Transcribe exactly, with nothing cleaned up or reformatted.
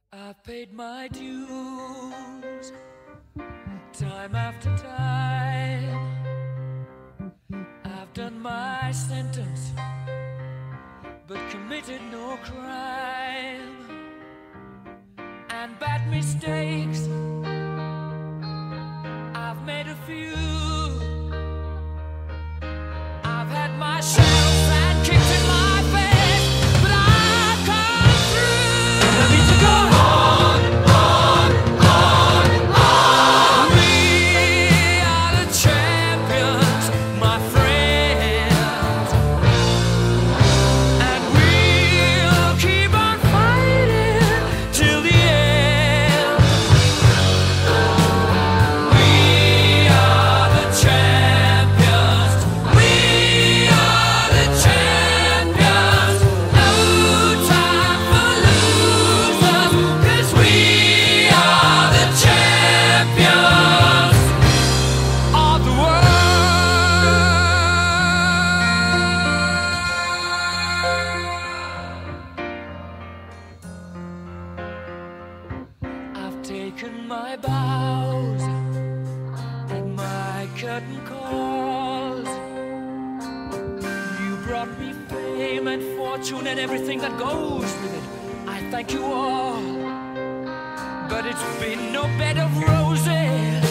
I've paid my dues time after time. I've done my sentence, but committed no crime. And bad mistakes, I've made a few. I've had my shells and kicked in my face, but I've come through. I need to go on, on, on, on. We are the champions, my friends, and we'll keep on fighting till the end. We are the champions. We are the champions. No time for losers, 'cause we are the champions of the world. I've taken my bows and my curtain calls. You brought me fame and fortune and everything that goes with it. I thank you all, but it's been no bed of roses.